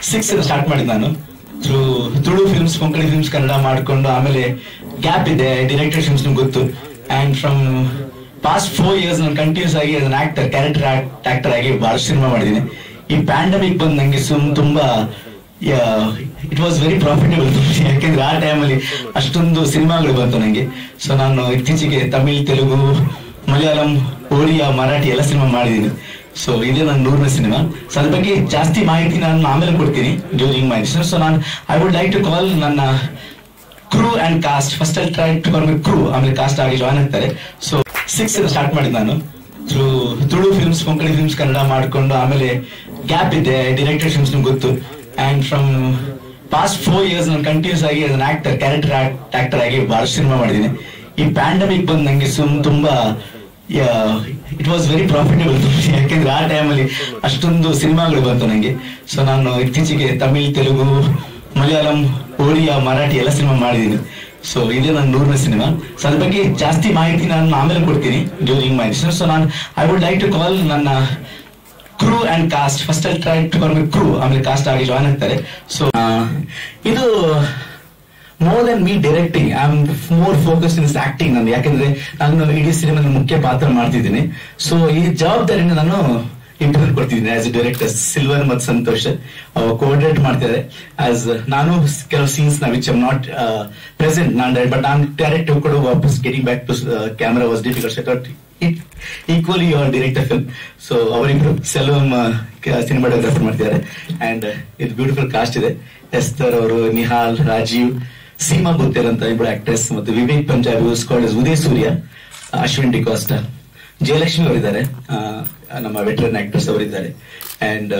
6 start ಮಾಡಿದ್ ನಾನು through Tulu films, Konkani films Kannada ಮಾಡ್ಕೊಂಡು ಆಮೇಲೆ ಗ್ಯಾಪ್ ಇದೆ ಡೈರೆಕ್ಟರ್ ಫಿಲ್ಮ್ಸ್ ಗೊತ್ತು. ಅಂಡ್ ಫ್ರಮ್ ಪಾಸ್ಟ್ 4 years ನಾನು ಕಂಟಿನ್ಯೂಸ್ ಆಗಿ ಆಕ್ಟರ್, ಕ್ಯಾರೆಕ್ಟರ್ ಆಕ್ಟರ್ ಆಗಿ ಬಹಳ ಸಿನಿಮಾ ಮಾಡಿದ್ದೀನಿ. ಈ ಪ್ಯಾಂಡಮಿಕ್ ಬಂದು ನಂಗೆ ತುಂಬಾ ಇಟ್ ವಾಸ್ ವೆರಿ ಪ್ರಾಫಿಟಬಲ್, ಯಾಕೆಂದ್ರೆ ಆ ಟೈಮಲ್ಲಿ ಅಷ್ಟೊಂದು ಸಿನಿಮಾಗಳು ಬಂತು ನಂಗೆ. ಸೊ ನಾನು ಇತ್ತೀಚೆಗೆ ತಮಿಳ್, ತೆಲುಗು, ಮಲಯಾಳಂ, ಒಡಿಯಾ, ಮರಾಠಿ ಎಲ್ಲ ಸಿನಿಮಾ ಮಾಡಿದ್ದೀನಿ. ಸೊ ಇದೇ ನನ್ನ 100ನೇ ಸಿನಿಮಾ. ಸೊ ಅದ್ರ ಬಗ್ಗೆ ಜಾಸ್ತಿ ಮಾಹಿತಿ ನಾನು ಆಮೇಲೆ ಕೊಡ್ತೀನಿ ಡ್ಯೂರಿಂಗ್ ಮೈ ಡಿಸ್ಕಷನ್. ಸೊ ನಾನು I would like to call ನನ್ನ ಕ್ರೂ ಅಂಡ್ ಕಾಸ್ಟ್. ಫಸ್ಟ್ ಅಲ್ಲಿ try to call my crew, ಆಮೇಲೆ ಕಾಸ್ಟ್ ಆಗಿ ಜಾಯ್ನ್ ಆಗ್ತಾರೆ. ಸೊ 6 ಸ್ಟಾರ್ಟ್ ಮಾಡಿದ್ ನಾನು through Tulu films, Konkani films Kannada ಮಾಡ್ಕೊಂಡು ಆಮೇಲೆ ಗ್ಯಾಪ್ ಇದೆ ಡೈರೆಕ್ಟರ್ ಫಿಲ್ಮ್ಸ್ ಗೊತ್ತು. ಅಂಡ್ ಫ್ರಮ್ ಪಾಸ್ಟ್ 4 years ನಾನು ಕಂಟಿನ್ಯೂಸ್ ಆಗಿ ಆಕ್ಟರ್, ಕ್ಯಾರೆಕ್ಟರ್ ಆಕ್ಟರ್ ಆಗಿ ಬಹಳ ಸಿನಿಮಾ ಮಾಡಿದ್ದೀನಿ. ಈ ಪ್ಯಾಂಡಮಿಕ್ ಬಂದು ನಂಗೆ ತುಂಬಾ ಇಟ್ ವಾಸ್ ವೆರಿ ಪ್ರಾಫಿಟಬಲ್, ಯಾಕೆಂದ್ರೆ ಆ ಟೈಮಲ್ಲಿ ಅಷ್ಟೊಂದು ಸಿನಿಮಾಗಳು ಬಂತು ನಂಗೆ. ಸೊ ನಾನು ಇತ್ತೀಚೆಗೆ ತಮಿಳ್, ತೆಲುಗು, ಮಲಯಾಳಂ, ಒಡಿಯಾ, ಮರಾಠಿ ಎಲ್ಲ ಸಿನಿಮಾ ಮಾಡಿದ್ದೀನಿ. ಸೊ ಇದೇ ನನ್ನ 100ನೇ ಸಿನಿಮಾ. ಸೊ ಅದ್ರ ಬಗ್ಗೆ ಜಾಸ್ತಿ ಮಾಹಿತಿ ನಾನು ಆಮೇಲೆ ಕೊಡ್ತೀನಿ ಡ್ಯೂರಿಂಗ್ ಮೈ ಡಿಸ್ಕಷನ್. ಸೊ ನಾನು I would like to call ನನ್ನ ಕ್ರೂ ಅಂಡ್ ಕಾಸ್ಟ್. ಫಸ್ಟ್ ಅಲ್ಲಿ try to call my crew, ಆಮೇಲೆ ಕಾಸ್ಟ್ ಆಗಿ ಜಾಯ್ನ್ ಆಗ್ತಾರೆ. ಸೊ ಇದು more than me directing, I am more focus in acting. ನಾನು ಯಾಕಂದ್ರೆ ನಾನು ಇಡೀ ಸಿನಿಮಾದ ಮುಖ್ಯ ಪಾತ್ರ ಮಾಡ್ತಿದ್ದೀನಿ. ಸೊ ಈ ಜವಾಬ್ದಾರಿನ ನಾನು ಇಂಟರ್ವ್ಯೂ ಕೊಡ್ತಿದ್ದೀನಿ ಆಸ್ ಎ ಡೈರೆಕ್ಟರ್. ಸಿಲ್ವರ್ ಮತ್ತು ಸಂತೋಷ್ ಕೋಆರ್ಡಿನೇಟ್ ಮಾಡ್ತಿದ್ದಾರೆ. ಆಸ್ ನಾನು ಕೆಲವು ಸೀನ್ಸ್ ನ which am not present, but ನಾನು ಡೈರೆಕ್ಟ್ ಕೂಡ ವಾಪಸ್ getting back to camera was difficult. Equally your director film. So ಅವರಿಬ್ರು ಸೆಲ್ವಂ ಸಿನಿಮಾಟೋಗ್ರಾಫರ್ ಮಾಡ್ತಿದ್ದಾರೆ. ಅಂಡ್ ಇದು ಬ್ಯೂಟಿಫುಲ್ ಕಾಸ್ಟ್ ಇದೆ. ಎಸ್ತರ್ ಅವರು, ನಿಹಾಲ್, ರಾಜೀವ್, ಸೀಮಾ ಬುತ್ತೇರ್ ಅಂತ ಇಬ್ಬರು ಆಕ್ಟ್ರೆಸ್, ಮತ್ತು ವಿವೇಕ್ ಪಂಜಾಬಿ, ಉದಯ್ ಸೂರ್ಯ, ಅಶ್ವಿನ್ ಡಿಕಾಸ್ಟಾ, ಜಯಲಕ್ಷ್ಮಿ ಅವರಿದ್ದಾರೆ, ನಮ್ಮ ವೆಟರನ್ ಆಕ್ಟರ್ಸ್ ಅವರಿದ್ದಾರೆ. ಅಂಡ್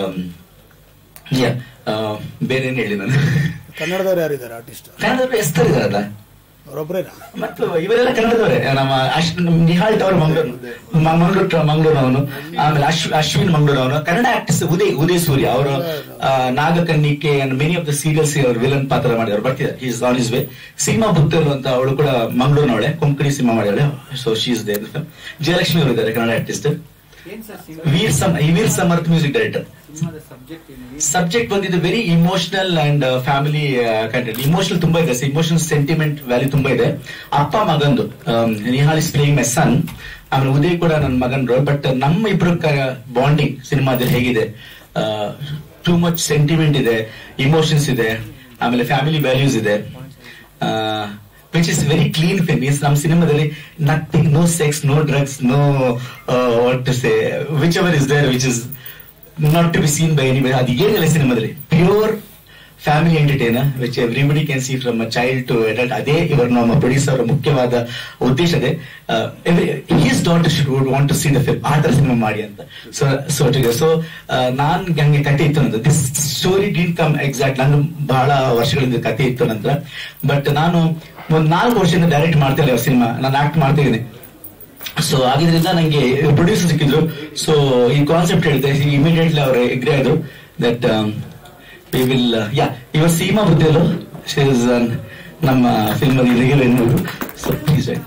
ಬೇರೆ ಏನ್ ಹೇಳಿ ನಾನು. ಕನ್ನಡದವ್ರು ಯಾರಿದ್ದಾರೆ ಆರ್ಟಿಸ್ಟ್? ಕನ್ನಡದವ್ರು ಎಸ್ತರ್ ಇದಾರಲ್ಲ, ಅವರೊಬ್ಬರೇನಾ? ಮತ್ತು ಇವರೆಲ್ಲ ಕನ್ನಡದವರೇ. ನಮ್ಮ ನಿಹಾಲ್ ಅವರು ಮಂಗಳೂರು ಅವನು, ಆಮೇಲೆ ಅಶ್ವಿನ್ ಮಂಗಳೂರು ಅವನು. ಕನ್ನಡ ಆಕ್ಟರ್ಸ್ ಉದಯ್ ಸೂರ್ಯ ಅವರು Nagakannike and many of the serials ಅವರು ವಿಲನ್ ಪಾತ್ರ ಮಾಡಿದವರು ಬರ್ತಿದ್ದಾರೆ. Is on his way. Seema Butteru ಅಂತ ಅವಳು ಕೂಡ ಮಂಗಳೂರಿನವಳೆ, ಕೊಂಕಣಿ ಸಿನಿಮಾ ಮಾಡಿದಳೆ. So she is there. Jayalakshmi ಅವರು ಇದ್ದಾರೆ Kannada artist. Veer Samarth music director. Subject ಬಂದಿದ್ದು very emotional and family content. Emotional ತುಂಬಾ ಇದೆ, ಇಮೋಷನಲ್ ಸೆಂಟಿಮೆಂಟ್ ವ್ಯಾಲ್ಯೂ ತುಂಬಾ ಇದೆ. ಅಪ್ಪ ಮಗಂದು, Nihal is playing my son, ಆಮೇಲೆ ಉದಯ್ ಕೂಡ ನನ್ನ ಮಗನ್ ರೋಲ್. ಬಟ್ ನಮ್ಮ ಇಬ್ರು ಬಾಂಡಿಂಗ್ ಸಿನಿಮಾದಲ್ಲಿ ಹೇಗಿದೆ, ಟೂ ಮಚ್ ಸೆಂಟಿಮೆಂಟ್ ಇದೆ, ಇಮೋಷನ್ಸ್ ಇದೆ, ಆಮೇಲೆ ಫ್ಯಾಮಿಲಿ ವ್ಯಾಲ್ಯೂಸ್ ಇದೆ. which is very clean film. Means ನಮ್ಮ ಸಿನಿಮಾದಲ್ಲಿ nothing, no sex, no drugs, no what to say, whichever is there which is not to be seen by anybody. ಅದು ಏನಿಲ್ಲ ಸಿನಿಮಾದಲ್ಲಿ. Pure family entertainer which everybody can see from child to adult. ಅದೇ ಇವರು ನಮ್ಮ producer ಮುಖ್ಯವಾದ ಉದ್ದೇಶ ಅದೇ. His daughter should want to see the film, ಆ ತರ ಸಿನಿಮಾ ಮಾಡಿ ಅಂತ. ಸೊ ನಾನ್ ಹಂಗೆ ಕತೆ ಇತ್ತು ನಂತರ. This story did come exact. ನಾನು ಬಹಳ ವರ್ಷಗಳಿಂದ ಕತೆ ಇತ್ತು ನಂತರ. ಬಟ್ ನಾನು ಒಂದು 4 ವರ್ಷದಿಂದ ಡೈರೆಕ್ಟ್ ಮಾಡ್ತಾ ಇಲ್ಲ ಸಿನಿಮಾ, ನಾನು ಆಕ್ಟ್ ಮಾಡ್ತಾ ಇದ್ದೀನಿ. ಸೊ ಆಗಿದ್ರಿಂದ ನಂಗೆ ಪ್ರೊಡ್ಯೂಸರ್ ಸಿಕ್ಕಿದ್ರು. ಸೊ ಈ ಕಾನ್ಸೆಪ್ಟ್ ಹೇಳಿದೆ, ಇಮಿಡಿಯೇಟ್ಲಿ ಅವರು ಎಗ್ರಿ ಆದ್ರು ದಟ್ we will ಇವ ಸೀಮಾ ಬುದ್ದೇಲು ನಮ್ಮ ಫಿಲ್ಮ್ ಅಲ್ಲಿ ರೆಗ್ಯುಲರ್ ಎನ್ನುವುದು. So please right.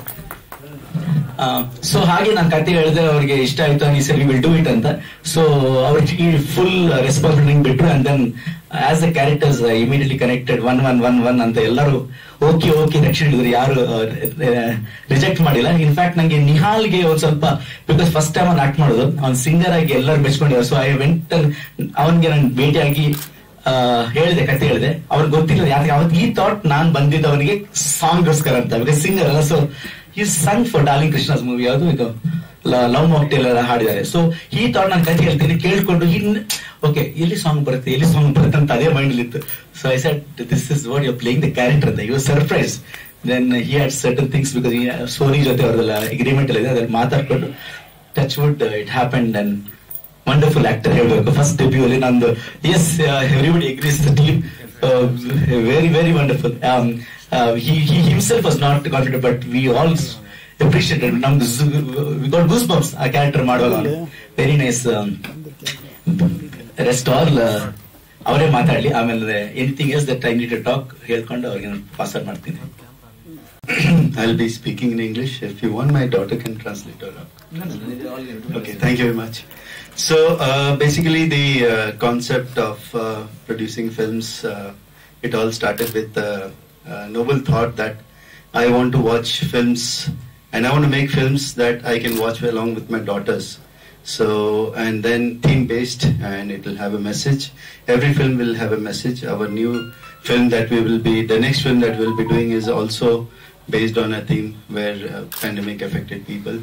ಸೊ ಹಾಗೆ ನಾನು ಕತೆ ಹೇಳಿದ್ರೆ ಅವ್ರಿಗೆ ಇಷ್ಟ ಆಯ್ತು, ಈ ಸರಿ ವಿಲ್ ಡೂ ಇಟ್ ಅಂತ. ಸೊ ಅವ್ರಿಗೆ ಫುಲ್ ರೆಸ್ಪಾನ್ಸಿಬಿಲಿಟಿ ಬಿಟ್ರು. And then as the characters immediately connected 1 ಅಂತ ಎಲ್ಲರೂ ಓಕೆ ರಕ್ಷಣೆ ಹೇಳಿದ್ರು, ಯಾರು ರಿಜೆಕ್ಟ್ ಮಾಡಿಲ್ಲ. ಇನ್ಫ್ಯಾಕ್ಟ್ ನಂಗೆ ನಿಹಾಲ್ಗೆ ಒಂದ್ ಸ್ವಲ್ಪ, ಬಿಕಾಸ್ ಫಸ್ಟ್ ಟೈಮ್ ಅವ್ನು ಆಕ್ಟ್ ಮಾಡೋದು, ಅವ್ನು ಸಿಂಗರ್ ಆಗಿ ಎಲ್ಲರೂ ಮೆಚ್ಕೊಂಡಿದ್ದಾರೆ. ಸೊ ಐ ವೆಂಟ್, ಅವನ್ಗೆ ನಾನು ಭೇಟಿಯಾಗಿ ಹೇಳಿದೆ, ಕತೆ ಹೇಳಿದೆ. ಅವ್ರಿಗೆ ಗೊತ್ತಿಲ್ಲ ಯಾಕೆ ಅವತ್ತು ಈ ಥಾಟ್ ನಾನ್ ಬಂದಿದ್ದ ಅವನಿಗೆ ಸಾಂಗ್ಗೋಸ್ಕರ ಅಂತ, ಬಿಕಾಸ್ ಸಿಂಗರ್ ಅಲ್ಲ. ಸೊ ಈ song for darling Krishna's movie, ಯಾವುದು ಇದು ಲವ್ ಮಾಕ್ಟೇಲ್ ಎಲ್ಲ ಹಾಡಿದ್ದಾರೆ. ಸೊ ಈ ಥಾಟ್ ನಾನು ಕತೆ ಹೇಳ್ತೀನಿ ಕೇಳ್ಕೊಂಡು ಓಕೆ ಎಲ್ಲಿ ಸಾಂಗ್ ಬರುತ್ತೆ ಅಂತ ಅದೇ ಮೈಂಡ್ ಇತ್ತು. So I said this is what you playing the character ಅಂತ. You surprise. Then he had certain things, because Sony ಜೊತೆ ಅವ್ರದೆಲ್ಲ ಅಗ್ರಿಮೆಂಟ್ ಎಲ್ಲ ಇದೆ, ಅದ್ರಲ್ಲಿ ಮಾತಾಡ್ಕೊಂಡು touch wood it happen. And wonderful actor ಹೇಳ್ಬೇಕು. ಫಸ್ಟ್ ಡೆಬ್ಯೂ ಅಲ್ಲಿ ನಂದು, as everybody agrees the team, very very wonderful. he himself was not confident, but we all appreciated. ನಮ್ದು we got goosebumps ಆ ಕ್ಯಾರೆಕ್ಟರ್ ಮಾಡುವಾಗ. Very nice. ರೆಸ್ಟ್ ಆಲ್ ಅವರೇ ಮಾತಾಡ್ಲಿ, ಆಮೇಲೆ anything else that I need to talk ಹೇಳ್ಕೊಂಡು ಅವ್ರಿಗೆ ನಾನು pass ಮಾಡ್ತೀನಿ. I'll be speaking in English. If you want, my daughter can translate. Okay, thank you very much. So basically, the concept of producing films, it all started with a noble thought that I want to watch films and I want to make films that I can watch along with my daughters. So, and then theme based, and it will have a message. Every film will have a message. Our new film that we will be, the next film that we'll be doing is also based on a theme where pandemic affected people.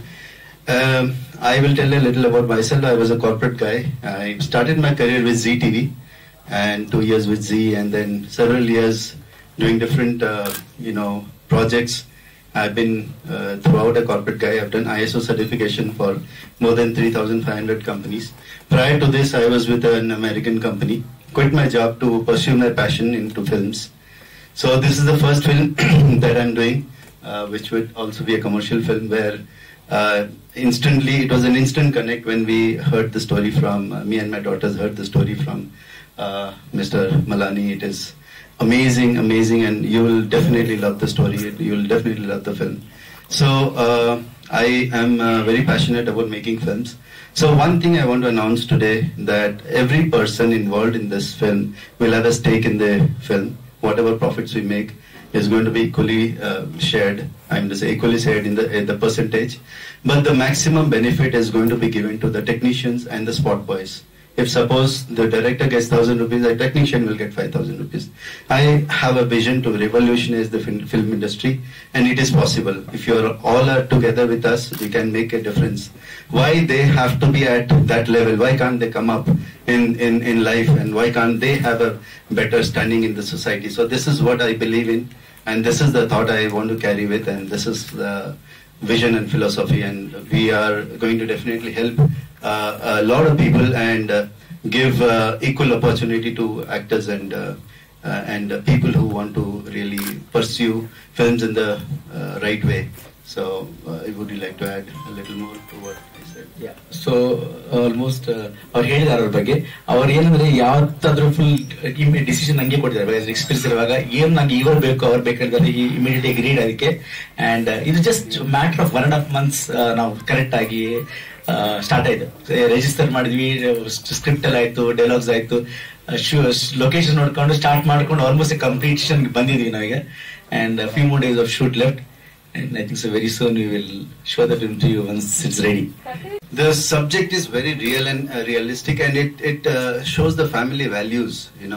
I will tell a little about myself. I was a corporate guy. I started my career with ZTV and 2 years with Z, and then several years doing different, projects. I've been throughout a corporate guy. I've done ISO certification for more than 3,500 companies. Prior to this, I was with an American company. Quit my job to pursue my passion into films. So this is the first film that I'm doing, which would also be a commercial film where instantly, it was an instant connect when we heard the story from, me and my daughters heard the story from Mr. Malani. It is amazing, and you will definitely love the story. You will definitely love the film. So I am very passionate about making films. So one thing I want to announce today, that every person involved in this film will have a stake in the film. Whatever profits we make is going to be equally shared. I'm to say equally shared in the percentage. But the maximum benefit is going to be given to the technicians and the spot boys. If suppose the director gets 1,000 rupees, the technician will get 5,000 rupees. I have a vision to revolutionize the film industry, and it is possible. If you all are together with us, we can make a difference. Why they have to be at that level? Why can't they come up in life, and why can't they have a better standing in the society? So this is what I believe in, and this is the thought I want to carry with, and this is the vision and philosophy, and we are going to definitely help a lot of people and give equal opportunity to actors and people who want to really pursue films in the right way. So would you like to add a little more to what I said? Yeah. So almost ಅವ್ರು ಹೇಳಿದಾರೆ ಅವ್ರ ಬಗ್ಗೆ. ಅವ್ರು ಏನಂದ್ರೆ ಯಾವತ್ತಾದ್ರೂ full decision ಹಂಗೆ ಕೊಟ್ಟಿದ್ದಾರೆ. Experience ಇರುವಾಗ ಏನ್ ನಂಗೆ ಇವರು ಬೇಕು ಅವ್ರು ಬೇಕಂದ್ರೆ ಇಮಿಡಿಯೇಟ್ ಅಗ್ರೀಡ್ ಅದಕ್ಕೆ. ಅಂಡ್ ಇದು ಜಸ್ಟ್ ಮ್ಯಾಟರ್ ಆಫ್ 1.5 months ನಾವು ಕರೆಕ್ಟ್ ಆಗಿ ಸ್ಟಾರ್ಟ್ ಆಯ್ತು. ರಿಜಿಸ್ಟರ್ ಮಾಡಿದ್ವಿ, ಸ್ಕ್ರಿಪ್ಟ್ ಎಲ್ಲ ಆಯ್ತು, ಡೈಲಾಗ್ಸ್ ಆಯ್ತು, ಲೊಕೇಶನ್ ನೋಡ್ಕೊಂಡು ಸ್ಟಾರ್ಟ್ ಮಾಡ್ಕೊಂಡು ಆಲ್ಮೋಸ್ಟ್ ಕಂಪ್ಲೀಷನ್ ಬಂದಿದ್ವಿ ನಾವೀಗ. And few more days of shoot left, and I think so very soon we will show that film to you once it's ready. The subject is very real and realistic, and it shows the family values,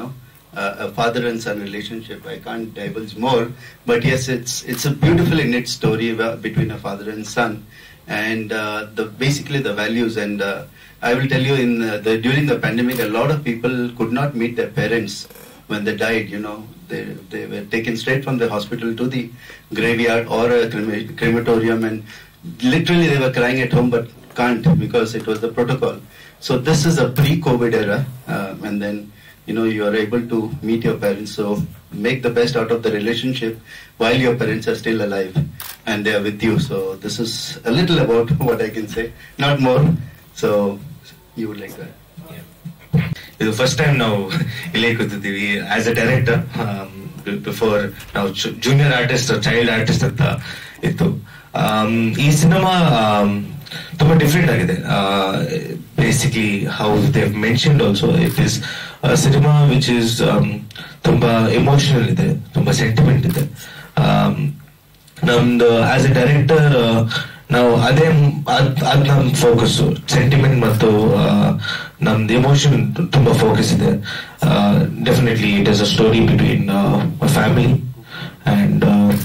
a father and son relationship. I can't divulge more, but yes, it's a beautiful innate story between a father and son, and basically the values. And I will tell you, during the pandemic, a lot of people could not meet their parents when they died. They were taken straight from the hospital to the graveyard or a crematorium, and literally they were crying at home but can't because it was the protocol. So this is a pre-COVID era, and then you are able to meet your parents. So make the best out of the relationship while your parents are still alive and they are with you. So this is a little about what I can say, not more. So you would like that? ಇದು first time ನಾವು ಇಲ್ಲೇ ಕೂತಿದ್ದೀವಿ as a director. Before ನಾವು junior artist, child artist ಅಂತ ಇತ್ತು. ಈ cinema ತುಂಬಾ different ಆಗಿದೆ. Basically how they mentioned also, it is cinema which is ತುಂಬಾ ಎಮೋಷನಲ್ ಇದೆ, ತುಂಬಾ ಸೆಂಟಿಮೆಂಟ್ ಇದೆ. ನಮ್ದು ಆಸ್ ಎ ಡೈರೆಕ್ಟರ್ ನಾವು ಅದ್ ನಮ್ ಫೋಕಸ್, ಸೆಂಟಿಮೆಂಟ್ ಮತ್ತು ನಮ್ದು ಎಮೋಷನ್ ತುಂಬಾ ಫೋಕಸ್ ಇದೆ. Definitely it is a story between a family, and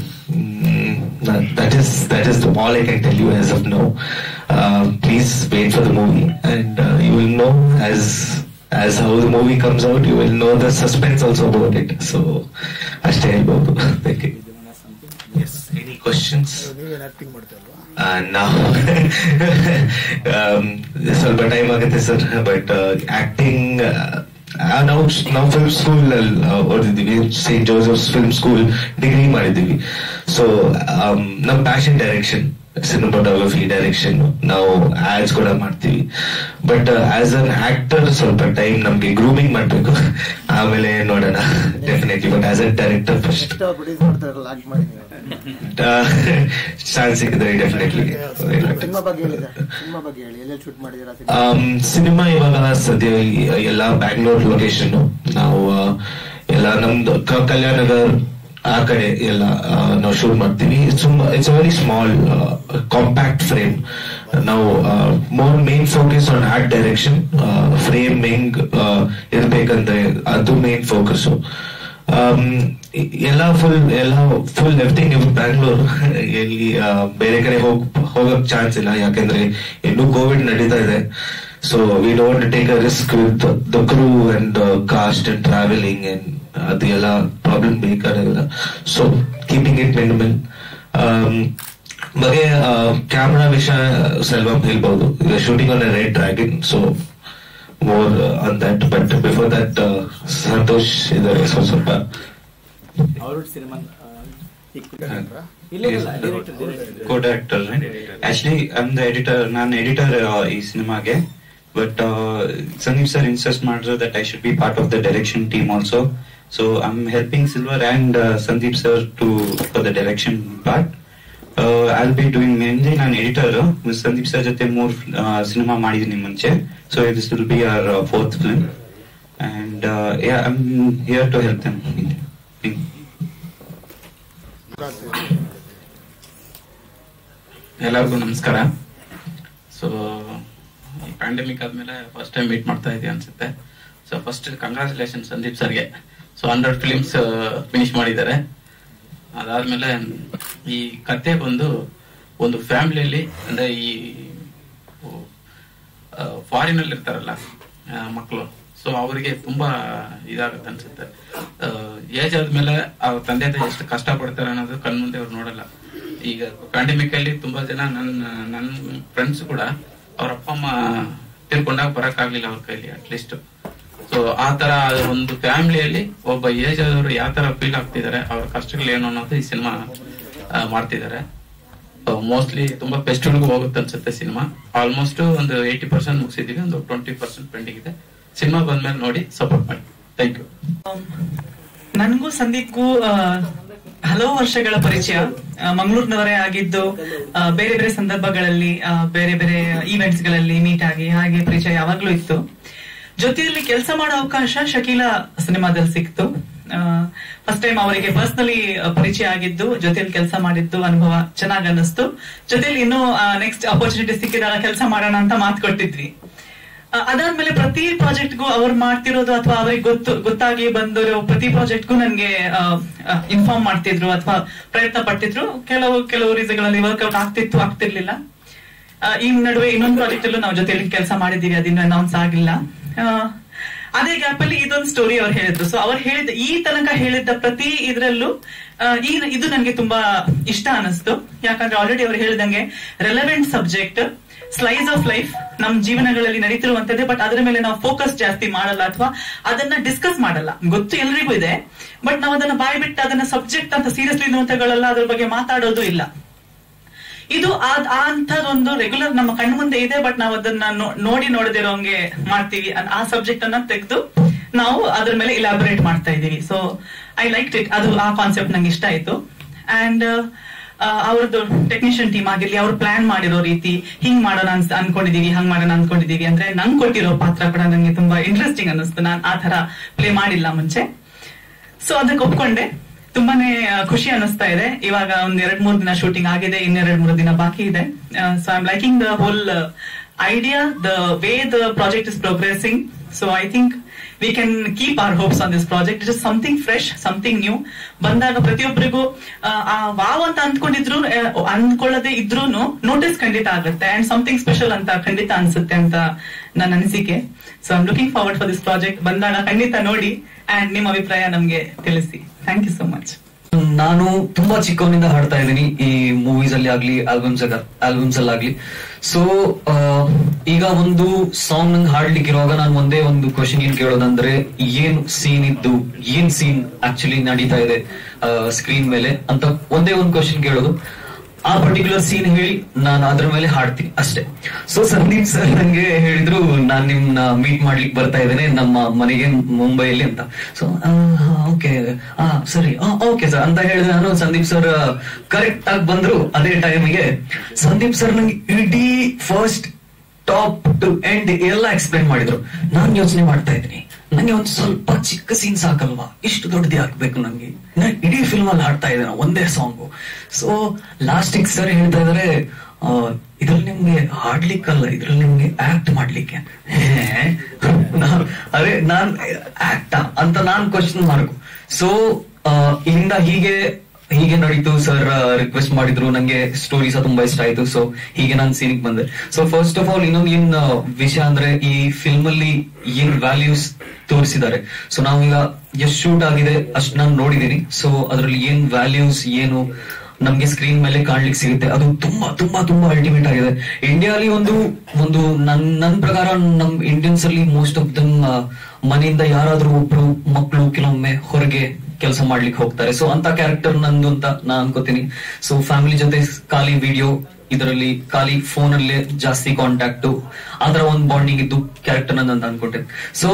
that is all I can tell you as of now. Please wait for the movie, and you will know as how the movie comes out. You will know the suspense also about it. So ಅಷ್ಟೇ ಹೇಳ್ಬೋದು. Thank you. Yes, any questions? ನೀವೇನು acting ಮಾಡ್ತೀರಲ್ವಾ? ನಾವು ಸ್ವಲ್ಪ time ಆಗುತ್ತೆ sir, but acting ನಾವು film school ಅಲ್ಲಿ ಓದಿದ್ದೀವಿ, Saint Joseph's film school degree ಮಾಡಿದ್ದೀವಿ. ಸೊ ನಮ್ ಪ್ಯಾಷನ್ ಡೈರೆಕ್ಷನ್, ಸಿನಿಮಾಟೋಗ್ರಫಿ ಡೈರೆಕ್ಷನ್, ನಾವು ಆಡ್ಸ್ ಕೂಡ ಮಾಡ್ತೀವಿ. ಬಟ್ ಆಸ್ ಅನ್ ಆಕ್ಟರ್ ಸ್ವಲ್ಪ ಟೈಮ್ ನಮ್ಗೆ ಗ್ರೂಮಿಂಗ್ ಮಾಡ್ಬೇಕು, ಆಮೇಲೆ ನೋಡೋಣ. Definitely definitely, but as a director first chance ಸಿಕ್ಕಿದ್ರೆ ಡೆಫಿನೆಟ್ಲಿ. ಸಿನಿಮಾ ಇವಾಗ ಸದ್ಯ ಎಲ್ಲ ಬ್ಯಾಂಗ್ಳೂರ್ ಲೊಕೇಶನ್, ನಾವು ಎಲ್ಲ ನಮ್ದು ಕಲ್ಯಾಣ ನಗರ್ ಆ ಕಡೆ ಎಲ್ಲ ನಾವು ಶೂಟ್ ಮಾಡ್ತೀವಿ. It's very small compact frame. ನಾವು more main focus on art direction, framing ಇರ್ಬೇಕಂದ್ರೆ ಅದು ಮೇನ್ ಫೋಕಸ್. ಎಲ್ಲ ಫುಲ್ ಎವ್ರಿಥಿಂಗ್ ಬ್ಯಾಂಗ್ಳೂರ್. ಎಲ್ಲಿ ಬೇರೆ ಕಡೆ ಹೋಗಕ್ ಚಾನ್ಸ್ ಇಲ್ಲ, ಯಾಕೆಂದ್ರೆ ಇನ್ನೂ ಕೋವಿಡ್ ನಡೀತಾ ಇದೆ. So we don't take a risk with the crew and cast and travelling ಅಂಡ್ ಅದು ಎಲ್ಲ ಪ್ರಾಬ್ಲಮ್ ಬೇಕಾಗಿಲ್ಲ. So keeping it minimal. ಬಗ್ಗೆ ಕ್ಯಾಮ್ರಾ ವಿಷಯ ಸೆಲ್ವಂ ಹೇಳ್ಬಹುದು, shooting on a red dragon, so more on that. But before that Santosh ಇದ್ದಾರೆ ಸ್ವಲ್ಪ. Co-director. Actually, I'm the editor. ನಾನು ಎಡಿಟರ್ ಈ ಸಿನಿಮಾಗೆ. But Sandeep sir insist ಮಾಡಿದ್ರು that I should be part of the direction team also. So I'm helping Silver and Sandeep sir for the direction part. I'll be doing mainly ನಾನು editor. Sandeep sir ಜೊತೆ 3 cinema ಮಾಡಿದೀನಿ ಮುಂಚೆ. So this will be our 4th film. And yeah, I'm here to help them. ಎಲ್ಲರಿಗೂ ನಮಸ್ಕಾರ. So ಈ pandemic ಆದ್ಮೇಲೆ first time meet ಮಾಡ್ತಾ ಇದೀವಿ ಅನ್ಸುತ್ತೆ. ಸೊ ಫಸ್ಟ್ ಕಂಗ್ರಾಚುಲೇಷನ್ ಸಂದೀಪ್ ಸರ್ಗೆ. ಸೊ 100 ಫಿಲ್ಮ್ಸ್ ಫಿನಿಶ್ ಮಾಡಿದ್ದಾರೆ. ಅದಾದ್ಮೇಲೆ ಈ ಕತೆ ಬಂದು ಒಂದು ಫ್ಯಾಮಿಲಿಯಲ್ಲಿ, ಅಂದ್ರೆ ಈ ಫಾರಿನ್ ಅಲ್ಲಿ ಇರ್ತಾರಲ್ಲ ಮಕ್ಕಳು, ಸೊ ಅವರಿಗೆ ತುಂಬಾ ಇದಾಗುತ್ತೆ ಅನ್ಸುತ್ತೆ. ಏಜ್ ಆದ್ಮೇಲೆ ಅವ್ರ ತಂದೆ ತಾಯಿ ಎಷ್ಟು ಕಷ್ಟ ಪಡ್ತಾರೆ ಅನ್ನೋದು ಕಣ್ಮುಂದೆ ಅವ್ರು ನೋಡಲ್ಲ. ಈಗ ಪ್ಯಾಂಡಮಿಕ್ ಅಲ್ಲಿ ತುಂಬಾ ಜನ ನನ್ನ ಫ್ರೆಂಡ್ಸ್ ಕೂಡ ಅವ್ರ ಅಪ್ಪ ಅಮ್ಮ ತಿಳ್ಕೊಂಡಾಗ ಬರಕ್ ಆಗ್ಲಿಲ್ಲ ಅವ್ರ ಕೈಲಿ ಅಟ್ಲೀಸ್ಟ್. ಸೊ ಆ ತರ ಒಂದು ಫ್ಯಾಮಿಲಿಯಲ್ಲಿ ಒಬ್ಬ ಏಜ್ ಆದವರು ಯಾವ ತರ ಫೀಲ್ ಆಗ್ತಿದ್ದಾರೆ, ಅವ್ರ ಕಷ್ಟಗಳು ಏನು ಅನ್ನೋದು ಈ ಸಿನಿಮಾ ಮಾಡ್ತಿದ್ದಾರೆ. ಮೋಸ್ಟ್ಲಿ ತುಂಬಾ ಫೆಸ್ಟಿವಲ್ಗೂ ಹೋಗುತ್ತೆ ಅನ್ಸುತ್ತೆ ಸಿನಿಮಾ. ಆಲ್ಮೋಸ್ಟ್ ಒಂದು 80% ಮುಗಿಸಿದೀವಿ, ಒಂದು 20% ಪೆಂಡಿಂಗ್ ಇದೆ. ಸಿನಿಮಾ ಬಂದ್ಮೇಲೆ ನೋಡಿ ಸಪೋರ್ಟ್ ಮಾಡಿ. Thank you. ನನ್ಗೂ ಸಂದೀಪ್ಗೂ ಹಲವು ವರ್ಷಗಳ ಪರಿಚಯ, ಮಂಗಳೂರಿನವರೇ ಆಗಿದ್ದು ಬೇರೆ ಬೇರೆ ಸಂದರ್ಭಗಳಲ್ಲಿ ಬೇರೆ ಬೇರೆ ಈವೆಂಟ್ಸ್ ಗಳಲ್ಲಿ ಮೀಟ್ ಆಗಿ ಹಾಗೆ ಪರಿಚಯ ಯಾವಾಗ್ಲೂ ಇತ್ತು. ಜೊತೆಯಲ್ಲಿ ಕೆಲಸ ಮಾಡೋ ಅವಕಾಶ ಶಕೀಲಾ ಸಿನಿಮಾದಲ್ಲಿ ಸಿಕ್ತು. ಫಸ್ಟ್ ಟೈಮ್ ಅವರಿಗೆ ಪರ್ಸನಲಿ ಪರಿಚಯ ಆಗಿದ್ದು, ಜೊತೆಯಲ್ಲಿ ಕೆಲಸ ಮಾಡಿದ್ದು ಅನುಭವ ಚೆನ್ನಾಗಿ ಅನ್ನಿಸ್ತು. ಜೊತೆಲಿ ಇನ್ನೂ ನೆಕ್ಸ್ಟ್ ಅಪರ್ಚುನಿಟಿ ಸಿಕ್ಕಿದಾಗ ಕೆಲಸ ಮಾಡೋಣ ಅಂತ ಮಾತು ಕೊಟ್ಟಿದ್ವಿ. ಅದಾದ್ಮೇಲೆ ಪ್ರತಿ ಪ್ರಾಜೆಕ್ಟ್ಗೂ ಅವ್ರು ಮಾಡ್ತಿರೋದು ಅಥವಾ ಅವ್ರಿಗೆ ಗೊತ್ತಾಗಿ ಬಂದಿರೋ ಪ್ರತಿ ಪ್ರಾಜೆಕ್ಟ್ಗೂ ನನ್ಗೆ ಇನ್ಫಾರ್ಮ್ ಮಾಡ್ತಿದ್ರು ಅಥವಾ ಪ್ರಯತ್ನ ಪಡ್ತಿದ್ರು. ಕೆಲವು ರೀಸನ್ಗಳಲ್ಲಿ ವರ್ಕ್ಔಟ್ ಆಗ್ತಿರ್ಲಿಲ್ಲ. ಈ ನಡುವೆ ಇನ್ನೊಂದು ಪ್ರಾಜೆಕ್ಟ್ ಅಲ್ಲೂ ನಾವು ಜೊತೆಲಿ ಕೆಲಸ ಮಾಡಿದೀವಿ, ಅದಿನ್ನು ಅನೌನ್ಸ್ ಆಗಿಲ್ಲ. ಅದೇ ಗ್ಯಾಪ್ ಅಲ್ಲಿ ಇದೊಂದು ಸ್ಟೋರಿ ಅವ್ರು ಹೇಳಿದ್ರು. ಸೊ ಅವ್ರು ಹೇಳಿದ ಈ ತನಕ ಹೇಳಿದ್ದ ಪ್ರತಿ ಇದ್ರಲ್ಲೂ ಇದು ನನ್ಗೆ ತುಂಬಾ ಇಷ್ಟ ಅನಿಸ್ತು. ಯಾಕಂದ್ರೆ ಆಲ್ರೆಡಿ ಅವ್ರು ಹೇಳಿದಂಗೆ relevant subject, slice of life ನಮ್ ಜೀವನಗಳಲ್ಲಿ ನಡೀತಿರುವಂತದ್ದೇ. ಬಟ್ ಅದ್ರ ಮೇಲೆ ನಾವು ಫೋಕಸ್ ಜಾಸ್ತಿ ಮಾಡಲ್ಲ ಅಥವಾ ಅದನ್ನ ಡಿಸ್ಕಸ್ ಮಾಡಲ್ಲ. ಗೊತ್ತು ಎಲ್ರಿಗೂ ಇದೆ, ಬಟ್ ನಾವು ಅದನ್ನ ಬಾಯ್ ಬಿಟ್ಟು ಅದನ್ನ ಸಬ್ಜೆಕ್ಟ್ ಅಂತ ಸೀರಿಯಸ್ಲಿ ನೋಟಗಳಲ್ಲ, ಅದ್ರ ಬಗ್ಗೆ ಮಾತಾಡೋದು ಇಲ್ಲ. ಇದು ಅಂತದೊಂದು ರೆಗ್ಯುಲರ್ ನಮ್ಮ ಕಣ್ಣು ಮುಂದೆ ಇದೆ, ಬಟ್ ನಾವು ಅದನ್ನ ನೋಡದಿರೋಂಗೆ ಮಾಡ್ತೀವಿ. ಆ ಸಬ್ಜೆಕ್ಟ್ ಅನ್ನ ತೆಗೆದು ನಾವು ಅದ್ರ ಮೇಲೆ ಇಲಾಬರೇಟ್ ಮಾಡ್ತಾ ಇದೀವಿ. So I like it. ಅದು ಆ ಕಾನ್ಸೆಪ್ಟ್ ನಂಗೆ ಇಷ್ಟ ಆಯ್ತು. ಅಂಡ್ ಅವ್ರದ್ದು ಟೆಕ್ನಿಷಿಯನ್ ಟೀಮ್ ಆಗಿರ್ಲಿ, ಅವ್ರು ಪ್ಲಾನ್ ಮಾಡಿರೋ ರೀತಿ, ಹಿಂಗ್ ಮಾಡೋಣ ಅನ್ಕೊಂಡಿದೀವಿ, ಹಂಗ್ ಮಾಡೋಣ ಅನ್ಕೊಂಡಿದೀವಿ ಅಂದ್ರೆ ನಂಗೆ ಕೊಟ್ಟಿರೋ ಪಾತ್ರ ಕೂಡ ನಂಗೆ ತುಂಬಾ ಇಂಟ್ರೆಸ್ಟಿಂಗ್ ಅನ್ನಿಸ್ತು. ನಾನು ಆ ತರ ಪ್ಲೇ ಮಾಡಿಲ್ಲ ಮುಂಚೆ. ಸೊ ಅದಕ್ಕೆ ಒಪ್ಕೊಂಡೆ. ತುಂಬಾನೇ ಖುಷಿ ಅನ್ನಿಸ್ತಾ ಇದೆ. ಇವಾಗ ಒಂದ್ 2-3 ದಿನ ಶೂಟಿಂಗ್ ಆಗಿದೆ, ಇನ್ನು 2-3 ದಿನ ಬಾಕಿ ಇದೆ. So I am liking the whole idea, the way the project is progressing. So I think we can keep our hopes on this project. It is something fresh, something new. ಬಂದಾಗ ಪ್ರತಿಯೊಬ್ಬರಿಗೂ wow ಅಂತ ಅಂದ್ಕೊಳ್ಳದೆ ಇದ್ರೂನು notice ಖಂಡಿತ ಆಗುತ್ತೆ, and something special ಅಂತ ಖಂಡಿತ ಅನ್ಸುತ್ತೆ ಅಂತ ನನ್ನ ಅನಿಸಿಕೆ. So I am looking forward for this project. ಬಂದಾಗ ಖಂಡಿತ ನೋಡಿ ಅಂಡ್ ನಿಮ್ಮ ಅಭಿಪ್ರಾಯ ನಮ್ಗೆ ತಿಳಿಸಿ. Thank you so much. ನಾನು ತುಂಬಾ ಚಿಕ್ಕವನಿಂದ ಹಾಡ್ತಾ ಇದ್ದೀನಿ, ಈ ಮೂವೀಸ್ ಅಲ್ಲಿ ಆಗ್ಲಿ ಆಲ್ಬಮ್ಸ್ ಅಲ್ಲಿ ಆಗ್ಲಿ. ಸೊ ಈಗ ಒಂದು ಸಾಂಗ್ ನಂಗೆ ಹಾಡ್ಲಿಕ್ಕೆ ಇರುವಾಗ ನಾನು ಒಂದೇ ಒಂದು ಕ್ವಶನ್ ಏನ್ ಕೇಳೋದಂದ್ರೆ, ಏನ್ ಸೀನ್ ಆಕ್ಚುಲಿ ನಡೀತಾ ಇದೆ ಸ್ಕ್ರೀನ್ ಮೇಲೆ ಅಂತ ಒಂದೇ ಒಂದು ಕ್ವಶನ್ ಕೇಳೋದು. ಆ ಪರ್ಟಿಕ್ಯುಲರ್ ಸೀನ್ ಹೇಳಿ ನಾನು ಅದ್ರ ಮೇಲೆ ಹಾಡ್ತೀನಿ ಅಷ್ಟೇ. ಸೊ ಸಂದೀಪ್ ಸರ್ ನಂಗೆ ಹೇಳಿದ್ರು ನಾನ್ ನಿಮ್ನ ಮೀಟ್ ಮಾಡ್ಲಿಕ್ಕೆ ಬರ್ತಾ ಇದ್ದೇನೆ ನಮ್ಮ ಮನೆಗೆ ಮುಂಬೈಯಲ್ಲಿ ಅಂತ. ಸೊ ಓಕೆ ಸರಿ ಓಕೆ ಸರ್ ಅಂತ ಹೇಳಿದ್ರೆ ನಾನು ಸಂದೀಪ್ ಸರ್ ಕರೆಕ್ಟ್ ಆಗಿ ಬಂದ್ರು. ಅದೇ ಟೈಮಿಗೆ ಸಂದೀಪ್ ಸರ್ ನಂಗೆ ಇಡೀ ಫಸ್ಟ್ ಟಾಪ್ ಟು ಎಂಡ್ ಎಲ್ಲ ಎಕ್ಸ್ಪ್ಲೈನ್ ಮಾಡಿದ್ರು. ನಾನ್ ಯೋಚನೆ ಮಾಡ್ತಾ ಇದ್ದೀನಿ ನಂಗೆ ಒಂದು ಸ್ವಲ್ಪ ಚಿಕ್ಕ ಸೀನ್ ಸಾಕಲ್ವಾ, ಇಷ್ಟು ದೊಡ್ಡದೇ ಆಗ್ಬೇಕು ನಂಗೆ, ಇಡೀ ಫಿಲ್ಮ್ ಅಲ್ಲಿ ಹಾಡ್ತಾ ಇದ್ದೇನೆ ಒಂದೇ ಸಾಂಗು. ಸೊ ಲಾಸ್ಟಿಗೆ ಸರ್ ಹೇಳ್ತಾ ಇದಾರೆ ಇದ್ರಲ್ಲಿ ನಿಮ್ಗೆ ಹಾಡ್ಲಿಕ್ಕಲ್ಲ, ಇದ್ರಲ್ಲಿ ನಿಮ್ಗೆ ಆಕ್ಟ್ ಮಾಡ್ಲಿಕ್ಕೆ. ಅರೆ ನಾನ್ ಆಕ್ಟಾ ಅಂತ ನಾನ್ ಕ್ವಶನ್ ಮಾರ್ಕು. ಸೊ ಇಲ್ಲಿಂದ ಹೀಗೆ ನಡೀತು. ಸರ್ ರಿಕ್ವೆಸ್ಟ್ ಮಾಡಿದ್ರು, ನಂಗೆ ಸ್ಟೋರಿ ಸಹ ತುಂಬಾ ಇಷ್ಟ ಆಯ್ತು. ಸೊ ಹೀಗೆ ನಾನು ಸೀನಿಗೆ ಬಂದೆ. ಸೊ ಫಸ್ಟ್ ಆಫ್ ಆಲ್ ಇನ್ನೊಂದು ಏನ್ ವಿಷಯ ಅಂದ್ರೆ ಈ ಫಿಲ್ಮ್ ಅಲ್ಲಿ ಏನ್ ವ್ಯಾಲ್ಯೂಸ್ ತೋರಿಸಿದ್ದಾರೆ. ಸೊ ನಾವೀಗ ಎಷ್ಟು ಶೂಟ್ ಆಗಿದೆ ಅಷ್ಟು ನಾನು ನೋಡಿದೀನಿ. ಸೊ ಅದ್ರಲ್ಲಿ ಏನ್ ವ್ಯಾಲ್ಯೂಸ್ ಏನು ನಮ್ಗೆ ಸ್ಕ್ರೀನ್ ಮೇಲೆ ಕಾಣ್ಲಿಕ್ಕೆ ಸಿಗುತ್ತೆ ಅದು ತುಂಬಾ ತುಂಬಾ ತುಂಬಾ ಅಲ್ಟಿಮೇಟ್ ಆಗಿದೆ. ಇಂಡಿಯಾಲಿ ಒಂದು ನನ್ ಪ್ರಕಾರ ನಮ್ ಇಂಡಿಯನ್ಸ್ ಅಲ್ಲಿ ಮೋಸ್ಟ್ ಆಫ್ ದಮ್ ಮನೆಯಿಂದ ಯಾರಾದ್ರೂ ಒಬ್ರು ಮಕ್ಕಳು ಕೆಲವೊಮ್ಮೆ ಹೊರಗೆ ಕೆಲಸ ಮಾಡ್ಲಿಕ್ಕೆ ಹೋಗ್ತಾರೆ. ಸೊ ಅಂತ ಕ್ಯಾರೆಕ್ಟರ್ ನಂದು ಅಂತ ನಾನ್ ಅನ್ಕೋತೀನಿ. ಸೊ ಫ್ಯಾಮಿಲಿ ಜೊತೆ ಖಾಲಿ ವಿಡಿಯೋ, ಇದರಲ್ಲಿ ಖಾಲಿ ಫೋನ್ ಅಲ್ಲೇ ಜಾಸ್ತಿ ಕಾಂಟ್ಯಾಕ್ಟ್, ಆತರ ಒಂದು ಬಾಂಡಿಂಗ್ ಇದ್ದು ಕ್ಯಾರೆಕ್ಟರ್ ನಂದು ಅನ್ಕೊಂಡೆ. ಸೊ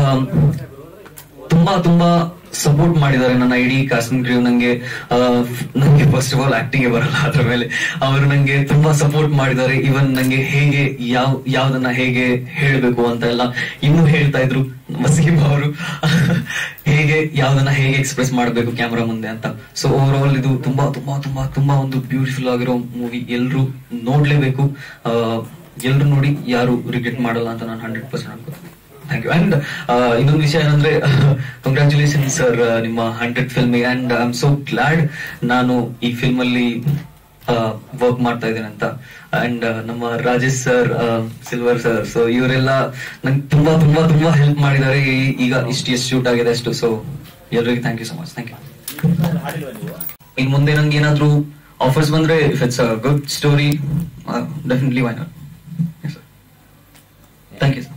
ತುಂಬಾ ತುಂಬಾ ಸಪೋರ್ಟ್ ಮಾಡಿದ್ದಾರೆ ನನ್ನ ಇಡೀ ಕಾಸ್ಟಿಂಗ್ ಕ್ರೂ. ನಂಗೆ ಫಸ್ಟ್ ಆಫ್ ಆಲ್ ಆಕ್ಟಿಂಗ್ ಬರಲ್ಲ, ಅದ್ರ ಮೇಲೆ ಅವರು ನಂಗೆ ತುಂಬಾ ಸಪೋರ್ಟ್ ಮಾಡಿದ್ದಾರೆ. ಇವನ್ ನಂಗೆ ಹೇಗೆ ಯಾವ್ದನ್ನ ಹೇಗೆ ಹೇಳ್ಬೇಕು ಅಂತ ಎಲ್ಲ ಇನ್ನೂ ಹೇಳ್ತಾ ಇದ್ರು ವಸೀಂ ಅವರು, ಹೇಗೆ ಯಾವ್ದನ್ನ ಹೇಗೆ ಎಕ್ಸ್ಪ್ರೆಸ್ ಮಾಡ್ಬೇಕು ಕ್ಯಾಮ್ರಾ ಮುಂದೆ ಅಂತ. ಸೊ ಓವರ್ ಆಲ್ ಇದು ತುಂಬಾ ತುಂಬಾ ತುಂಬಾ ತುಂಬಾ ಒಂದು ಬ್ಯೂಟಿಫುಲ್ ಆಗಿರೋ ಮೂವಿ. ಎಲ್ರು ನೋಡ್ಲೇಬೇಕು, ಎಲ್ರು ನೋಡಿ ಯಾರು ರಿಗ್ರೆಟ್ ಮಾಡಲ್ಲ ಅಂತ ನಾನು 100% ಅನ್ಕೋತೀನಿ. Thank you. ಅಂಡ್ ಇನ್ನೊಂದು ವಿಷಯ ಏನಂದ್ರೆ ಕಂಗ್ರ್ಯಾಚುಲೇಷನ್ ಸರ್ ನಿಮ್ಮ 100th ಫಿಲ್ಮಿಗೆ. And I am so glad ನಾನು ಈ ಫಿಲ್ಮ್ ಅಲ್ಲಿ ವರ್ಕ್ ಮಾಡ್ತಾ ಇದ್ದೇನೆ ಅಂತ. ಅಂಡ್ ನಮ್ಮ Rajesh sir, Silver sir, so ಇವರೆಲ್ಲ ನಂಗೆ ತುಂಬಾ ತುಂಬಾ ತುಂಬಾ ಹೆಲ್ಪ್ ಮಾಡಿದ್ದಾರೆ. ಈಗ ಎಷ್ಟು ಶೂಟ್ ಆಗಿದೆ ಅಷ್ಟು. ಸೊ ಎಲ್ರಿಗೂ thank you so much. Thank you. ಇನ್ ಮುಂದೆ ನಂಗೆ ಏನಾದ್ರು ಆಫರ್ಸ್ ಬಂದ್ರೆ, if it's a good story, definitely why not. Thank you sir.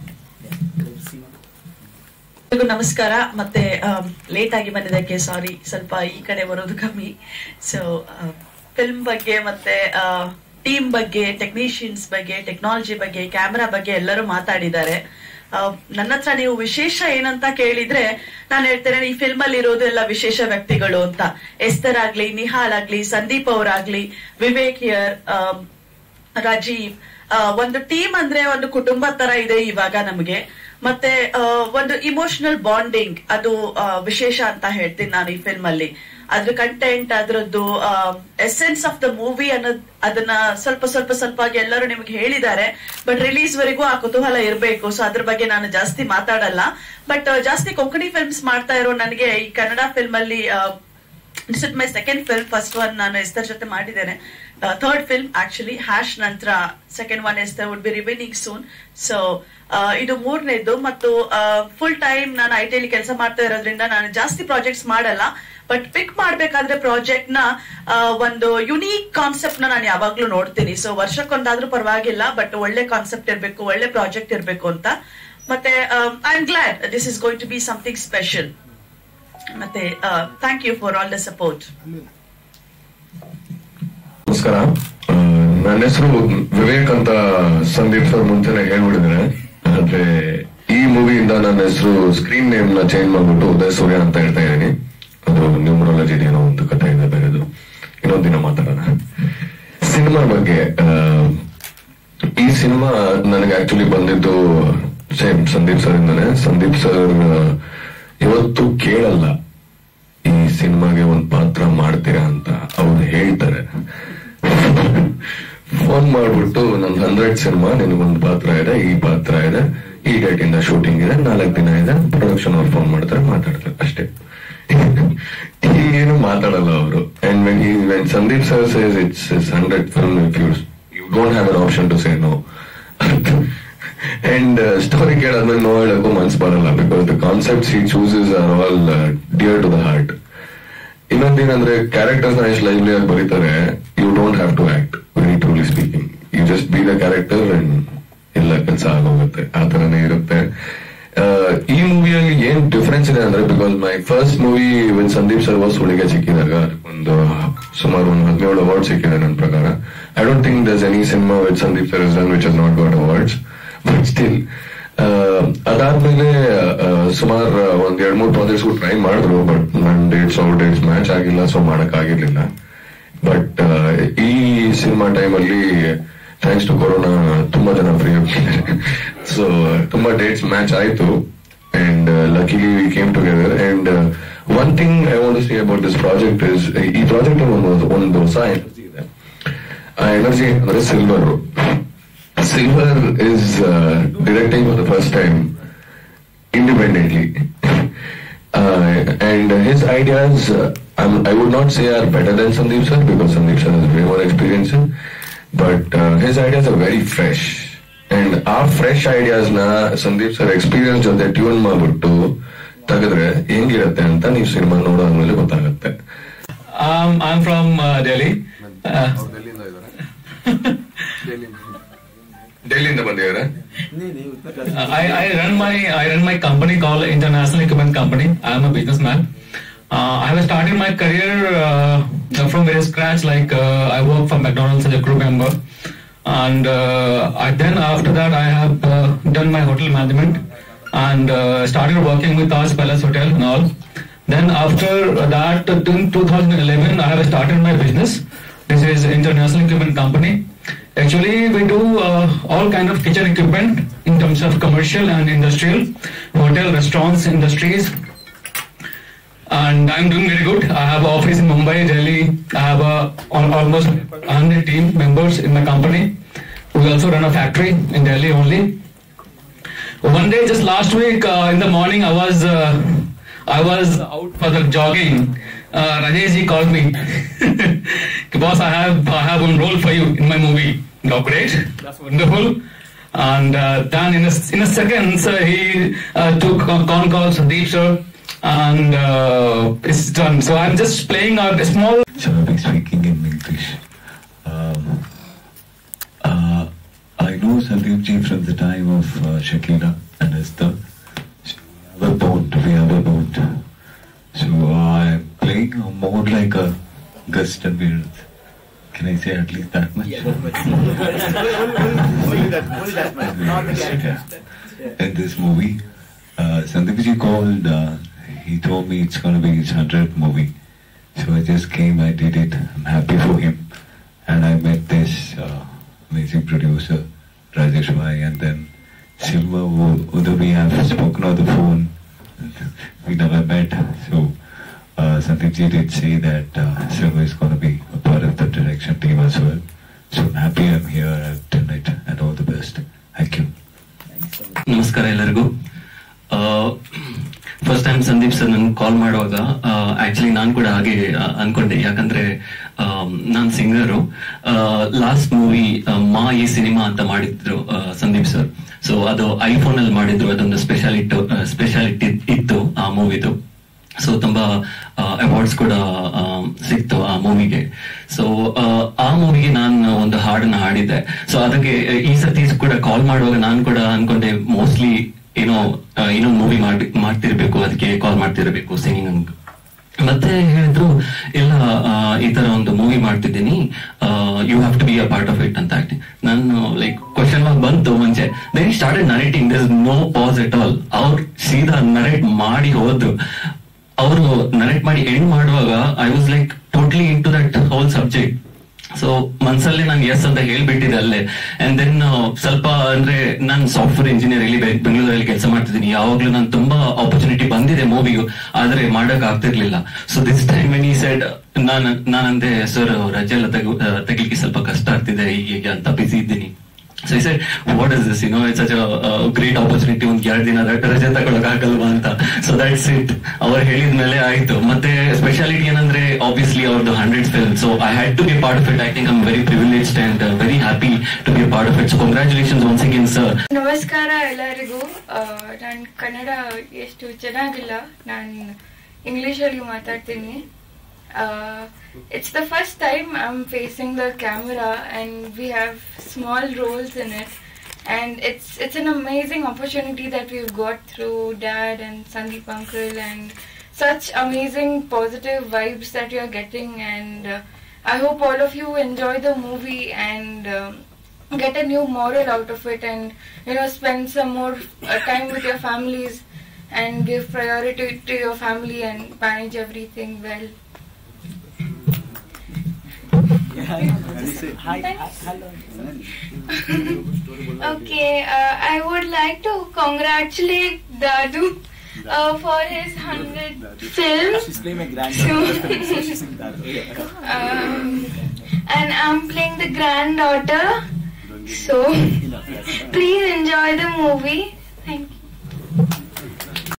ನಮಸ್ಕಾರ. ಮತ್ತೆ ಲೇಟ್ ಆಗಿ ಬಂದಿದ್ದಕ್ಕೆ ಸಾರಿ, ಸ್ವಲ್ಪ ಈ ಕಡೆ ಬರೋದು ಕಮ್ಮಿ. ಸೊ ಫಿಲ್ಮ್ ಬಗ್ಗೆ ಮತ್ತೆ ಟೀಮ್ ಬಗ್ಗೆ, ಟೆಕ್ನಿಷಿಯನ್ಸ್ ಬಗ್ಗೆ, ಟೆಕ್ನಾಲಜಿ ಬಗ್ಗೆ, ಕ್ಯಾಮ್ರಾ ಬಗ್ಗೆ ಎಲ್ಲರೂ ಮಾತಾಡಿದ್ದಾರೆ. ನನ್ನ ಹತ್ರ ನೀವು ವಿಶೇಷ ಏನಂತ ಕೇಳಿದ್ರೆ ನಾನು ಹೇಳ್ತೇನೆ, ಈ ಫಿಲ್ಮ್ ಅಲ್ಲಿ ಇರೋದು ಎಲ್ಲ ವಿಶೇಷ ವ್ಯಕ್ತಿಗಳು ಅಂತ. ಎಸ್ತರ್ ಆಗ್ಲಿ, ನಿಹಾಲ್ ಆಗ್ಲಿ, ಸಂದೀಪ್ ಅವರಾಗ್ಲಿ, ವಿವೇಕ್ ಹಿಯರ್, ರಾಜೀವ್, ಒಂದು ಟೀಮ್ ಅಂದ್ರೆ ಒಂದು ಕುಟುಂಬ ತರ ಇದೆ ಇವಾಗ ನಮಗೆ. ಮತ್ತೆ ಒಂದು ಇಮೋಷನಲ್ ಬಾಂಡಿಂಗ್, ಅದು ವಿಶೇಷ ಅಂತ ಹೇಳ್ತೀನಿ ನಾನು ಈ ಫಿಲ್ಮ್ ಅಲ್ಲಿ. ಅದ್ರ ಕಂಟೆಂಟ್, ಅದ್ರದ್ದು ಎಸೆನ್ಸ್ ಆಫ್ ದ ಮೂವಿ ಅನ್ನೋದು ಅದನ್ನ ಸ್ವಲ್ಪ ಎಲ್ಲರೂ ನಿಮ್ಗೆ ಹೇಳಿದ್ದಾರೆ. ಬಟ್ ರಿಲೀಸ್ ವರೆಗೂ ಆ ಕುತೂಹಲ ಇರಬೇಕು. ಸೊ ಅದ್ರ ಬಗ್ಗೆ ನಾನು ಜಾಸ್ತಿ ಮಾತಾಡಲ್ಲ. ಬಟ್ ಜಾಸ್ತಿ ಕೊಂಕಣಿ ಫಿಲ್ಮ್ಸ್ ಮಾಡ್ತಾ ಇರೋ ನನಗೆ ಈ ಕನ್ನಡ ಫಿಲ್ಮ್ ಅಲ್ಲಿ this is my second film. First one ನಾನು ಎಸ್ತರ್ ಜೊತೆ ಮಾಡಿದ್ದೇನೆ, ಥರ್ಡ್ ಫಿಲ್ಮ್ ಆಕ್ಚುಲಿ. ಹ್ಯಾಶ್ ನಂತರ second one Esther would be revealing soon. So ಇದು ಮೂರನೇದು. ಮತ್ತು ಫುಲ್ ಟೈಮ್ ನಾನು ಐಟಿ ಅಲ್ಲಿ ಕೆಲಸ ಮಾಡ್ತಾ ಇರೋದ್ರಿಂದ ನಾನು ಜಾಸ್ತಿ ಪ್ರಾಜೆಕ್ಟ್ಸ್ ಮಾಡಲ್ಲ. ಬಟ್ ಪಿಕ್ ಮಾಡ್ಬೇಕಾದ್ರೆ ಪ್ರಾಜೆಕ್ಟ್ ನ ಒಂದು ಯುನೀಕ್ ಕಾನ್ಸೆಪ್ಟ್ ನ ನಾನು ಯಾವಾಗ್ಲೂ ನೋಡ್ತೀನಿ. ಸೊ ವರ್ಷಕ್ಕೊಂದಾದ್ರೂ ಪರವಾಗಿಲ್ಲ, ಬಟ್ ಒಳ್ಳೆ ಕಾನ್ಸೆಪ್ಟ್ ಇರ್ಬೇಕು, ಒಳ್ಳೆ ಪ್ರಾಜೆಕ್ಟ್ ಇರ್ಬೇಕು ಅಂತ. ಮತ್ತೆ I am glad this is going to be something special. ಮತ್ತೆ thank you for all the support. ನಮಸ್ಕಾರ, ನನ್ನ ಹೆಸರು ವಿವೇಕ್ ಅಂತ ಸಂದೀಪ್ ಸರ್ ಮುಂಚೆನೆ ಹೇಳ್ಬಿಟ್ಟಿದ್ದಾರೆ. ಆದ್ರೆ ಈ ಮೂವಿಯಿಂದ ನನ್ನ ಹೆಸರು ಸ್ಕ್ರೀನ್ ನೇಮ್ ನ ಚೇಂಜ್ ಮಾಡ್ಬಿಟ್ಟು ಉದಯ್ ಸೂರ್ಯ ಅಂತ ಹೇಳ್ತಾ ಇದ್ದೀನಿ. ಅದು ನ್ಯೂಮರಾಲಜಿ ಏನೋ ಒಂದು ಕಥೆ ಇದೆ ಬೇರೆದು, ಇನ್ನೊಂದ್ ದಿನ ಮಾತಾಡೋಣ. ಸಿನಿಮಾ ಬಗ್ಗೆ, ಈ ಸಿನಿಮಾ ನನಗೆ ಆಕ್ಚುಲಿ ಬಂದಿದ್ದು ಸೇಮ್ ಸಂದೀಪ್ ಸರ್ ಇಂದಾನೆ. ಸಂದೀಪ್ ಸರ್ ಇವತ್ತು ಕೇಳಲ್ಲ ಈ ಸಿನಿಮಾಗೆ ಒಂದ್ ಪಾತ್ರ ಮಾಡ್ತೀರಾ ಅಂತ, ಅವ್ರು ಹೇಳ್ತಾರೆ. ಫೋನ್ ಮಾಡ್ಬಿಟ್ಟು ನನ್ 100 ಸಿನಿಮಾ, ನಿನಗೊಂದು ಪಾತ್ರ ಇದೆ, ಈ ಪಾತ್ರ ಇದೆ, ಈ ಡೇಟ್ ಇಂದ ಶೂಟಿಂಗ್ ಇದೆ, 4 ದಿನ ಇದೆ, ಪ್ರೊಡಕ್ಷನ್ ಅವ್ರು ಫೋನ್ ಮಾಡ್ತಾರೆ, ಮಾತಾಡ್ತಾರೆ ಅಷ್ಟೇ. ಏನು ಮಾತಾಡಲ್ಲ ಅವರು. And when Sandeep sir says it's 100 film, if you don't have an option to say no. And story ಕೇಳಾದ್ಮೇಲೆ ನೋ ಹೇಳಕ್ಕೂ ಮನ್ಸ್ ಬರಲ್ಲ, because the concepts he chooses are all dear to the heart. ಇನ್ನೊಂದೇನಂದ್ರೆ ಕ್ಯಾರೆಕ್ಟರ್ಸ್ ನ ಎಷ್ಟು ಲೈವ್ಲಿ ಆಗಿ ಬರೀತಾರೆ. You don't have to act, very truly speaking. You just be the character and ಎಲ್ಲ ಕೆಲಸ ಆಗೋಗುತ್ತೆ. ಆ ತರನೇ ಇರುತ್ತೆ. ಈ ಮೂವಿಯಲ್ಲಿ ಏನ್ ಡಿಫರೆನ್ಸ್ ಇದೆ ಅಂದ್ರೆ, because my first movie with Sandeep sir was ಹುಡುಗ ಸಿಕ್ಕಿದಾಗ ಒಂದು ಸುಮಾರು 17 ಅವಾರ್ಡ್ ಸಿಕ್ಕಿದೆ ನನ್ನ ಪ್ರಕಾರ. I don't think there's any cinema with Sandeep sir is done which has not got awards, but still ಅದಾದ್ಮೇಲೆ ಸುಮಾರು ಒಂದ್ 2-3 ಪ್ರಾಜೆಕ್ಟ್ಸ್ ಟ್ರೈ ಮಾಡಿದ್ರು, ಬಟ್ ನನ್ನ ಡೇಟ್ಸ್ ಮ್ಯಾಚ್ ಆಗಿಲ್ಲ, ಸೊ ಮಾಡಕ್ ಆಗಿರ್ಲಿಲ್ಲ. ಬಟ್ ಈ ಸಿನಿಮಾ ಟೈಮಲ್ಲಿ ಥ್ಯಾಂಕ್ಸ್ ಟು ಕೊರೋನಾ ತುಂಬಾ ಜನ ಫ್ರೀ ಆಗಿದ್ದಾರೆ, ಸೊ ತುಂಬಾ ಡೇಟ್ಸ್ ಮ್ಯಾಚ್ ಆಯ್ತು, and luckily we came together. And one thing I want to say about this project is, ಈ ಪ್ರಾಜೆಕ್ಟ್ ಒಂದು ಹೊಸ ಎನರ್ಜಿ ಇದೆ. ಆ ಎನರ್ಜಿ ಅಂದ್ರೆ Silver. Silver is directing for the first time independently, and his ideas I would not say are better than Sandeep sir, because Sandeep sir has way more experience in, but his ideas are very fresh, and our fresh ideas na Sandeep sir experience jothe tune ಮಾಡ್ಬಿಟ್ಟು ತೆಗೆದ್ರೆ ಹೆಂಗಿರುತ್ತೆ ಅಂತ ನೀವು cinema ನೋಡೋದ್ಮೇಲೆ ಗೊತ್ತಾಗುತ್ತೆ. I'm from Delhi. ಡೆಲ್ಲಿಯಿಂದ ಬಂದಿದ್ದಾರೆ. I run my company called International Equipment Company. I am a businessman. I have started my career from very scratch. Like I work for McDonald's as a crew member, and then after that I have done my hotel management and started working with Taj Palace Hotel and all. Then after that, in 2011, I have started my business. This is International Equipment Company. Actually, we do all kind of kitchen equipment in terms of commercial and industrial, hotel, restaurants, industries. And I'm doing very good. I have an office in Mumbai, Delhi. I have almost 100 team members in my company. We also run a factory in Delhi only. One day, just last week, in the morning, I was out for the jogging. Rajesh ji called me. Boss, I have one role for you in my movie. Oh, great. That's wonderful. And then in a second, sir, he took a con call Sandeep sir, and it's done. So I'm just playing a small. So I'll be speaking in English. I know Sandeep ji from the time of Shakira and Esther. We have a bond. So I'm playing more like a gust and weird. Can I say at least that much? Yeah. Only that much. Not the character. In this movie, Sandeep ji called. He told me it's going to be his 100th movie. So I just came, I did it. I'm happy for him. And I met this amazing producer, Rajesh Bhai, and then Silva, although we have spoken on the phone, we never met. So Sandeep ji did say that Silva is going to be a part of the direction team as well. So I'm happy I'm here, I've done it, and all the best. Thank you. ನಮಸ್ಕಾರ ಎಲ್ಲರಿಗೂ. First time Sandeep sir ನನ್ಗೆ ಕಾಲ್ ಮಾಡುವಾಗ actually ನಾನು ಕೂಡ ಹಾಗೆ ಅನ್ಕೊಂಡೆ, ಯಾಕಂದ್ರೆ ನಾನ್ ಸಿಂಗರು. Last movie ಮಾ ಈ ಸಿನಿಮಾ ಅಂತ ಮಾಡಿದ್ರು ಸಂದೀಪ್ ಸರ್. ಸೊ ಅದು ಐಫೋನ್ ಅಲ್ಲಿ ಮಾಡಿದ್ರು. ಅದೊಂದು ಸ್ಪೆಷಾಲಿಟಿ ಇತ್ತು ಆ ಮೂವಿದು. ಸೊ ತುಂಬಾ ಅವಾರ್ಡ್ಸ್ ಕೂಡ ಸಿಕ್ತು ಆ ಮೂವಿಗೆ. ಸೊ ಆ ಮೂವಿಗೆ ನಾನು ಒಂದು ಹಾಡನ್ನ ಹಾಡಿದ್ದೆ. ಸೊ ಅದಕ್ಕೆ ಈ ಸತಿ ಕೂಡ ಕಾಲ್ ಮಾಡುವಾಗ ನಾನು ಕೂಡ ಅನ್ಕೊಂಡೆ ಮೋಸ್ಟ್ಲಿ ಏನೋ ಮೂವಿ ಮಾಡ್ತಿರ್ಬೇಕು, ಅದಕ್ಕೆ ಕಾಲ್ ಮಾಡ್ತಿರ್ಬೇಕು ಸಿಂಗಿಂಗ್ ಅಂತ. ಮತ್ತೆ ಹೇಳಿದ್ರು ಇಲ್ಲ, ಈ ತರ ಒಂದು ಮೂವಿ ಮಾಡ್ತಿದ್ದೀನಿ, you have to be a part of it ಅಂತ ಆಕ್ಟಿಂಗ್. ನಾನು ಲೈಕ್ ಕ್ವಶನ್ ಮಾರ್ಕ್ ಬಂತು ಮುಂಚೆ. Then started narrating, there is no pause at all. ಅವ್ರು ಸೀದಾ ನರೇಟ್ ಮಾಡಿ ಹೋದ್ರು. ಅವರು ನರೇಟ್ ಮಾಡಿ ಎಂಡ್ ಮಾಡುವಾಗ I was like totally into that whole subject. So ಮನ್ಸಲ್ಲಿ ನಾನು ಎಸ್ ಅಂತ ಹೇಳ್ಬಿಟ್ಟಿದೆ ಅಲ್ಲೇ. ಅಂಡ್ ದೆನ್ ಸ್ವಲ್ಪ ಅಂದ್ರೆ ನಾನು ಸಾಫ್ಟ್ವೇರ್ ಇಂಜಿನಿಯರ್ ಇಲ್ಲಿ ಬೆಂಗಳೂರಲ್ಲಿ ಕೆಲಸ ಮಾಡ್ತಿದ್ದೀನಿ. ಯಾವಾಗ್ಲೂ ನಾನು ತುಂಬಾ ಆಪರ್ಚುನಿಟಿ ಬಂದಿದೆ ಮೂವಿಗೂ, ಆದ್ರೆ ಮಾಡಕ್ ಆಗ್ತಿರ್ಲಿಲ್ಲ. ಸೊ ದಿಸ್ ಟೈಮ್ ವೆನ್ ಈ ಸೈಡ್ ನಾನಂದೆ ಸರ್ ರಜೆ ಎಲ್ಲ ತೆಗಿಲಿಕ್ಕೆ ಸ್ವಲ್ಪ ಕಷ್ಟ ಆಗ್ತಿದೆ ಹೀಗೆ ಅಂತ, ಬಿಸಿ ಇದ್ದೀನಿ. ಸೊ ಈ side what is this, it's such a great opportunity, ಒಂದ್ 2 ದಿನ ರಜೆ ತಗೊಳಕ್ ಆಗಲ್ವಾ ಅಂತ. So that's it. ಅವ್ರು ಹೇಳಿದ್ಮೇಲೆ ಆಯ್ತು. ಮತ್ತೆ ಸ್ಪೆಷಾಲಿಟಿ ಏನಂದ್ರೆ ಆಬ್ವಿಯಸ್ಲಿ ಅವ್ರದ್ದು 100th film. So I had to be part of it. I think I am very privileged and very happy to be part of it. So congratulations once again sir. ನಮಸ್ಕಾರ ಎಲ್ಲರಿಗೂ. ನಾನು ಕನ್ನಡ ಎಷ್ಟು ಚೆನ್ನಾಗಿಲ್ಲ, ನಾನು ಇಂಗ್ಲಿಷಲ್ಲಿ ಮಾತಾಡ್ತೀನಿ. It's the first time I'm facing the camera and we have small roles in it. and it's an amazing opportunity that we've got through Dad and Sandeep uncle, and such amazing positive vibes that you're getting, and I hope all of you enjoy the movie and get a new moral out of it, and spend some more time with your families and give priority to your family and manage everything well. Okay, I would like to congratulate Dadu for his 100 films. She's playing my granddaughter. And I'm playing the granddaughter. So please enjoy the movie. Thank you.